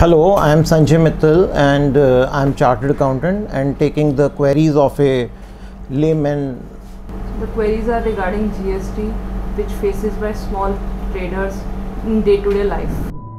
Hello, I am Sanjay Mittal and I am chartered accountant and taking the queries of a layman. The queries are regarding GST which faces by small traders in day-to-day life.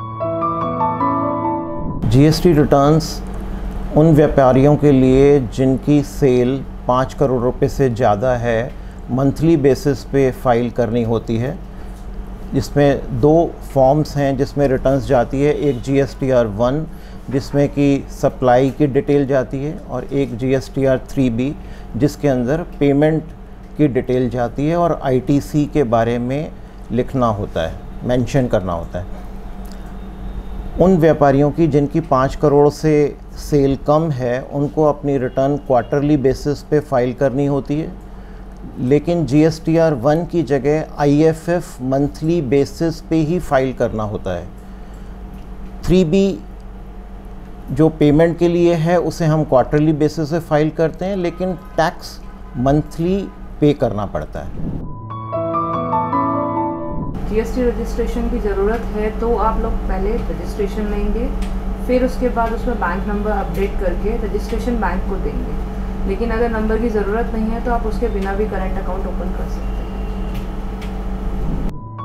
GST returns उन व्यापारियों के लिए जिनकी cell 5 crore रुपए से ज़्यादा है monthly basis पे फाइल करनी होती है। जिसमें दो फॉर्म्स हैं जिसमें रिटर्न्स जाती है, एक GSTR 1 जिसमें कि सप्लाई की डिटेल जाती है और एक GSTR 3B जिसके अंदर पेमेंट की डिटेल जाती है और ITC के बारे में लिखना होता है, मेंशन करना होता है। उन व्यापारियों की जिनकी 5 करोड़ से सेल कम है उनको अपनी रिटर्न क्वार्टरली बेसिस पे फाइल करनी होती है, लेकिन GSTR 1 की जगह IFF मंथली बेसिस पे ही फाइल करना होता है। 3B जो पेमेंट के लिए है उसे हम क्वार्टरली बेसिस पे फाइल करते हैं, लेकिन टैक्स मंथली पे करना पड़ता है। GST रजिस्ट्रेशन की ज़रूरत है तो आप लोग पहले रजिस्ट्रेशन लेंगे, फिर उसके बाद उसमें बैंक नंबर अपडेट करके रजिस्ट्रेशन बैंक को देंगे। लेकिन अगर नंबर की ज़रूरत नहीं है तो आप उसके बिना भी करेंट अकाउंट ओपन कर सकते हैं।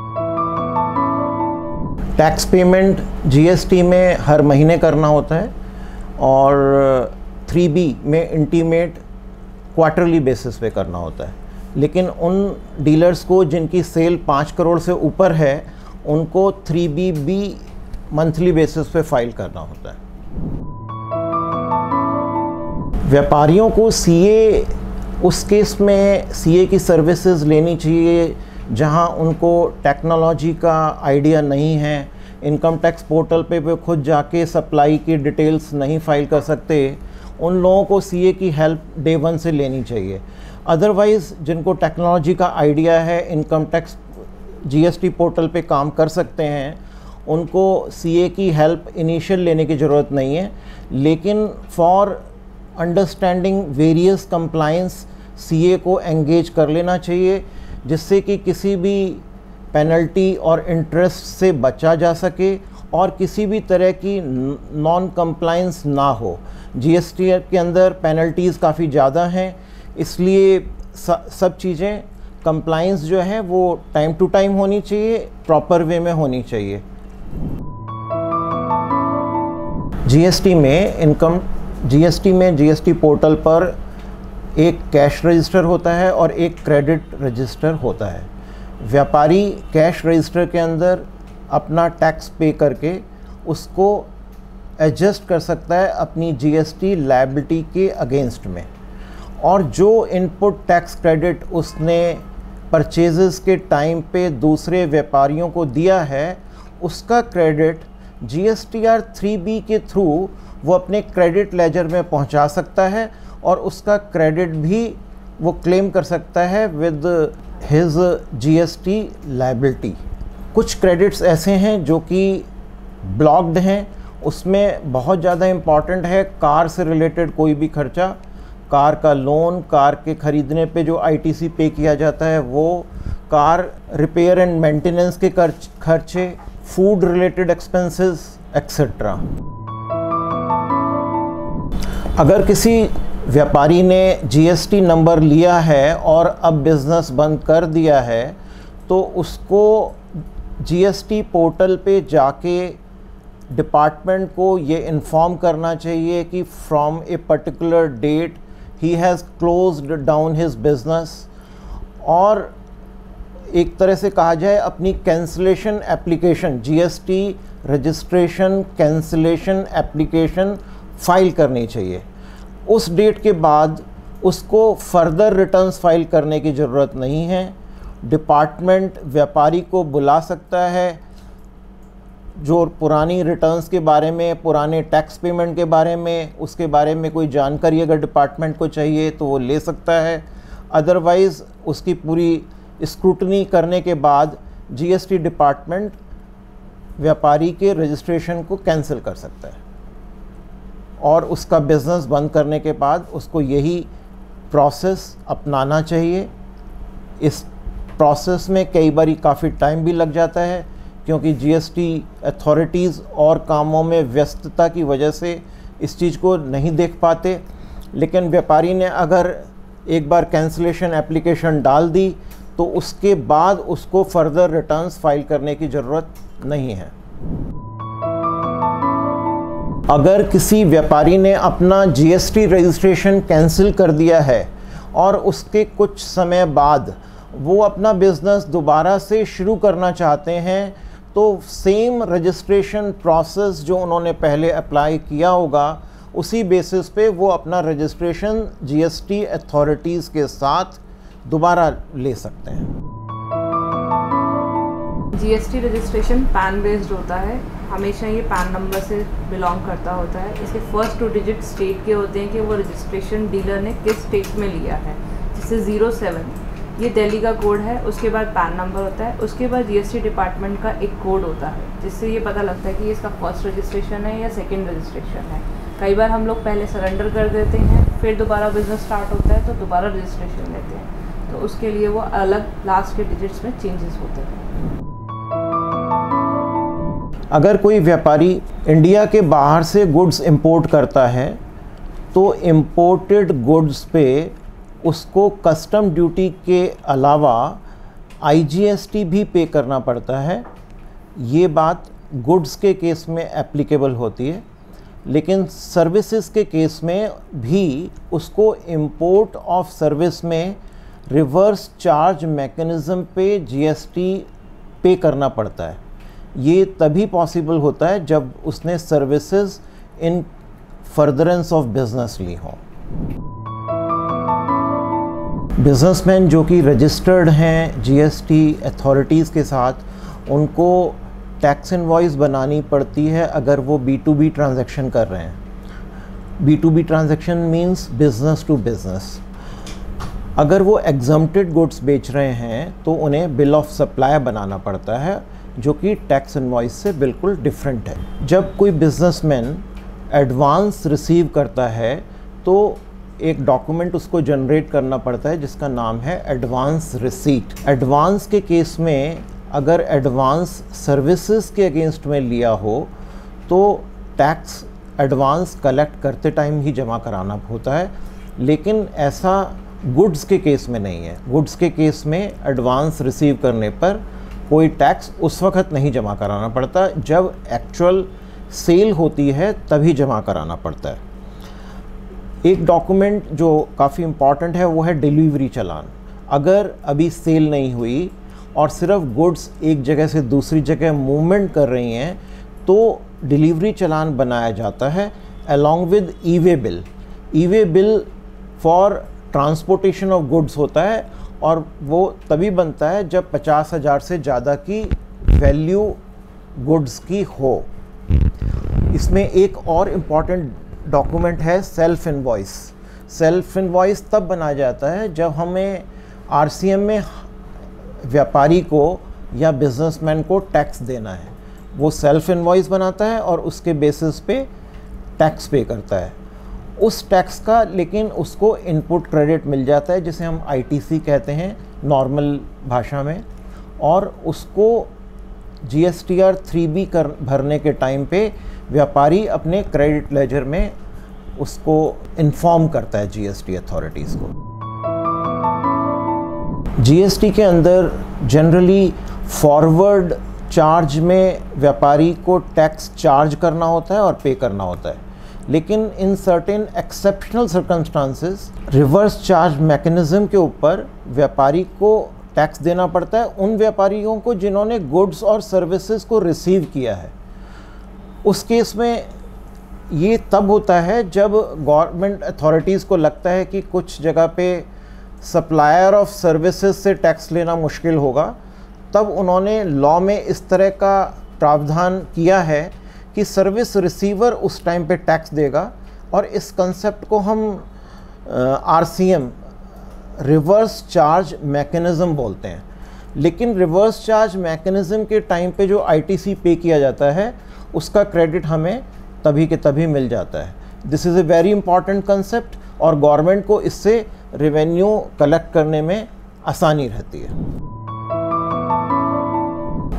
टैक्स पेमेंट GST में हर महीने करना होता है और 3B में इंटीमेट क्वार्टरली बेसिस पे करना होता है, लेकिन उन डीलर्स को जिनकी सेल 5 करोड़ से ऊपर है उनको 3B भी मंथली बेसिस पे फाइल करना होता है। व्यापारियों को CA उस केस में CA की सर्विसेज लेनी चाहिए जहां उनको टेक्नोलॉजी का आइडिया नहीं है, इनकम टैक्स पोर्टल पे वे खुद जाके सप्लाई की डिटेल्स नहीं फाइल कर सकते। उन लोगों को CA की हेल्प डे 1 से लेनी चाहिए। अदरवाइज़ जिनको टेक्नोलॉजी का आइडिया है, इनकम टैक्स GST पोर्टल पे काम कर सकते हैं, उनको CA की हेल्प इनिशियल लेने की ज़रूरत नहीं है, लेकिन for understanding various compliance CA को एंगेज कर लेना चाहिए, जिससे कि किसी भी पेनल्टी और इंटरेस्ट से बचा जा सके और किसी भी तरह की नॉन कंप्लायंस ना हो। GST के अंदर पेनल्टीज़ काफ़ी ज़्यादा हैं, इसलिए सब चीज़ें कंप्लायंस जो है वो टाइम टू टाइम होनी चाहिए, प्रॉपर वे में होनी चाहिए। GST में GST पोर्टल पर एक कैश रजिस्टर होता है और एक क्रेडिट रजिस्टर होता है। व्यापारी कैश रजिस्टर के अंदर अपना टैक्स पे करके उसको एडजस्ट कर सकता है अपनी GST लायबिलिटी के अगेंस्ट में, और जो इनपुट टैक्स क्रेडिट उसने परचेजेस के टाइम पे दूसरे व्यापारियों को दिया है उसका क्रेडिट GSTR 3B के थ्रू वो अपने क्रेडिट लेजर में पहुंचा सकता है और उसका क्रेडिट भी वो क्लेम कर सकता है विद हिज GST लायबिलिटी। कुछ क्रेडिट्स ऐसे हैं जो कि ब्लॉक्ड हैं, उसमें बहुत ज़्यादा इम्पॉर्टेंट है कार से रिलेटेड कोई भी खर्चा, कार का लोन, कार के ख़रीदने पे जो ITC पे किया जाता है वो, कार रिपेयर एंड मेंटेनेंस के खर्चे, फूड रिलेटेड एक्सपेंसेस एक्सेट्रा। अगर किसी व्यापारी ने GST नंबर लिया है और अब बिज़नेस बंद कर दिया है तो उसको GST पोर्टल पे जाके डिपार्टमेंट को ये इन्फॉर्म करना चाहिए कि from a particular date he has closed down his business, और एक तरह से कहा जाए अपनी cancellation application, GST registration cancellation application file करनी चाहिए। उस डेट के बाद उसको फर्दर रिटर्न्स फाइल करने की ज़रूरत नहीं है। डिपार्टमेंट व्यापारी को बुला सकता है, जो पुरानी रिटर्न्स के बारे में, पुराने टैक्स पेमेंट के बारे में, उसके बारे में कोई जानकारी अगर डिपार्टमेंट को चाहिए तो वो ले सकता है। अदरवाइज़ उसकी पूरी स्क्रूटनी करने के बाद GST डिपार्टमेंट व्यापारी के रजिस्ट्रेशन को कैंसिल कर सकता है और उसका बिज़नेस बंद करने के बाद उसको यही प्रोसेस अपनाना चाहिए। इस प्रोसेस में कई बार काफ़ी टाइम भी लग जाता है क्योंकि जीएसटी अथॉरिटीज़ और कामों में व्यस्तता की वजह से इस चीज़ को नहीं देख पाते। लेकिन व्यापारी ने अगर एक बार कैंसिलेशन एप्लीकेशन डाल दी तो उसके बाद उसको फर्दर रिटर्न्स फाइल करने की ज़रूरत नहीं है। अगर किसी व्यापारी ने अपना जीएसटी रजिस्ट्रेशन कैंसिल कर दिया है और उसके कुछ समय बाद वो अपना बिज़नेस दोबारा से शुरू करना चाहते हैं, तो सेम रजिस्ट्रेशन प्रोसेस जो उन्होंने पहले अप्लाई किया होगा उसी बेसिस पे वो अपना रजिस्ट्रेशन जीएसटी अथॉरिटीज़ के साथ दोबारा ले सकते हैं। जीएसटी रजिस्ट्रेशन पैन बेस्ड होता है, हमेशा ये पैन नंबर से बिलोंग करता होता है। इसके फर्स्ट 2 डिजिट स्टेट के होते हैं कि वो रजिस्ट्रेशन डीलर ने किस स्टेट में लिया है, जैसे 07 ये दिल्ली का कोड है, उसके बाद पैन नंबर होता है, उसके बाद जीएसटी डिपार्टमेंट का एक कोड होता है जिससे ये पता लगता है कि इसका फर्स्ट रजिस्ट्रेशन है या सेकेंड रजिस्ट्रेशन है। कई बार हम लोग पहले सरेंडर कर देते हैं, फिर दोबारा बिजनेस स्टार्ट होता है तो दोबारा रजिस्ट्रेशन लेते हैं, तो उसके लिए वो अलग लास्ट के डिजिट्स में चेंजेस होते हैं। अगर कोई व्यापारी इंडिया के बाहर से गुड्स इंपोर्ट करता है तो इंपोर्टेड गुड्स पे उसको कस्टम ड्यूटी के अलावा आईजीएसटी भी पे करना पड़ता है। ये बात गुड्स के केस में एप्लीकेबल होती है, लेकिन सर्विसेज के केस में भी उसको इंपोर्ट ऑफ सर्विस में रिवर्स चार्ज मैकेनिज़्म पे जीएसटी पे करना पड़ता है। ये तभी पॉसिबल होता है जब उसने services in furtherance of business ली हो। बिजनेसमैन जो कि रजिस्टर्ड हैं जीएसटी अथॉरिटीज़ के साथ, उनको टैक्स इनवॉइस बनानी पड़ती है अगर वो B2B ट्रांजैक्शन कर रहे हैं। B2B transaction means business to business. अगर वो एग्जम्प्टेड गुड्स बेच रहे हैं तो उन्हें बिल ऑफ सप्लाई बनाना पड़ता है, जो कि टैक्स इनवॉइस से बिल्कुल डिफरेंट है। जब कोई बिजनेसमैन एडवांस रिसीव करता है तो एक डॉक्यूमेंट उसको जनरेट करना पड़ता है जिसका नाम है एडवांस रिसीट। एडवांस के केस में अगर एडवांस सर्विसेज के अगेंस्ट में लिया हो तो टैक्स एडवांस कलेक्ट करते टाइम ही जमा कराना होता है, लेकिन ऐसा गुड्स के केस में नहीं है। गुड्स के केस में एडवांस रिसीव करने पर कोई टैक्स उस वक्त नहीं जमा कराना पड़ता, जब एक्चुअल सेल होती है तभी जमा कराना पड़ता है। एक डॉक्यूमेंट जो काफ़ी इम्पॉर्टेंट है वो है डिलीवरी चालान। अगर अभी सेल नहीं हुई और सिर्फ गुड्स एक जगह से दूसरी जगह मूवमेंट कर रही हैं तो डिलीवरी चालान बनाया जाता है along with e way bill. E way bill for transportation of goods होता है और वो तभी बनता है जब 50,000 से ज़्यादा की वैल्यू गुड्स की हो। इसमें एक और इम्पॉर्टेंट डॉक्यूमेंट है सेल्फ इनवॉइस। सेल्फ इनवॉइस तब बनाया जाता है जब हमें आरसीएम में व्यापारी को या बिजनेसमैन को टैक्स देना है। वो सेल्फ इनवॉइस बनाता है और उसके बेसिस पे टैक्स पे करता है। उस टैक्स का लेकिन उसको इनपुट क्रेडिट मिल जाता है, जिसे हम आईटीसी कहते हैं नॉर्मल भाषा में, और उसको जीएसटीआर 3B भरने के टाइम पे व्यापारी अपने क्रेडिट लेजर में उसको इन्फॉर्म करता है जीएसटी अथॉरिटीज़ को। जीएसटी के अंदर जनरली फॉरवर्ड चार्ज में व्यापारी को टैक्स चार्ज करना होता है और पे करना होता है, लेकिन in certain exceptional circumstances reverse charge mechanism के ऊपर व्यापारी को टैक्स देना पड़ता है उन व्यापारियों को जिन्होंने गुड्स और सर्विसेज को रिसीव किया है। उस केस में ये तब होता है जब गवर्नमेंट अथॉरिटीज़ को लगता है कि कुछ जगह पे सप्लायर ऑफ सर्विसेज से टैक्स लेना मुश्किल होगा, तब उन्होंने लॉ में इस तरह का प्रावधान किया है कि सर्विस रिसीवर उस टाइम पे टैक्स देगा, और इस कंसेप्ट को हम आरसीएम रिवर्स चार्ज मैकेनिज़्म बोलते हैं। लेकिन रिवर्स चार्ज मैकेनिज़्म के टाइम पे जो आईटीसी पे किया जाता है उसका क्रेडिट हमें तभी के तभी मिल जाता है। This is a very important concept और गवर्नमेंट को इससे रेवेन्यू कलेक्ट करने में आसानी रहती है।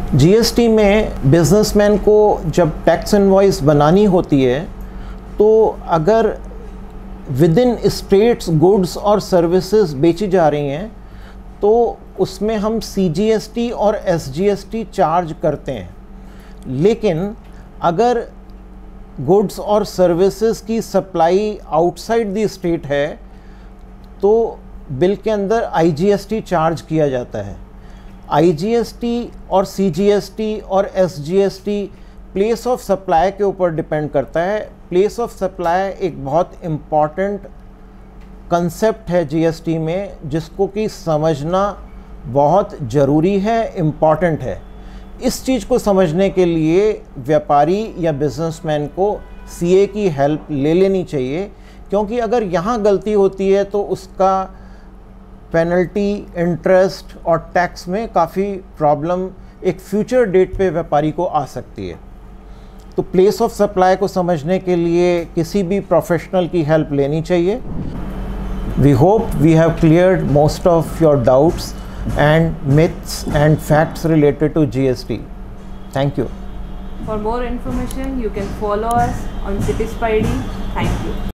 जीएसटी में बिजनेसमैन को जब टैक्स इनवॉइस बनानी होती है तो अगर विद इन स्टेट्स गुड्स और सर्विसेज बेची जा रही हैं तो उसमें हम CGST और SGST चार्ज करते हैं। लेकिन अगर गुड्स और सर्विसेज की सप्लाई आउटसाइड द स्टेट है तो बिल के अंदर IGST चार्ज किया जाता है। IGST और CGST और SGST प्लेस ऑफ सप्लाई के ऊपर डिपेंड करता है। प्लेस ऑफ सप्लाई एक बहुत इम्पॉर्टेंट कंसेप्ट है जीएसटी में, जिसको कि समझना बहुत ज़रूरी है, इम्पॉर्टेंट है। इस चीज़ को समझने के लिए व्यापारी या बिजनेसमैन को CA की हेल्प ले लेनी चाहिए, क्योंकि अगर यहाँ गलती होती है तो उसका पेनल्टी, इंटरेस्ट और टैक्स में काफ़ी प्रॉब्लम एक फ्यूचर डेट पे व्यापारी को आ सकती है। तो प्लेस ऑफ सप्लाई को समझने के लिए किसी भी प्रोफेशनल की हेल्प लेनी चाहिए। We hope we have cleared most of your doubts and myths and facts related to GST. Thank you. For more information, you can follow us on CitySpidey. Thank you.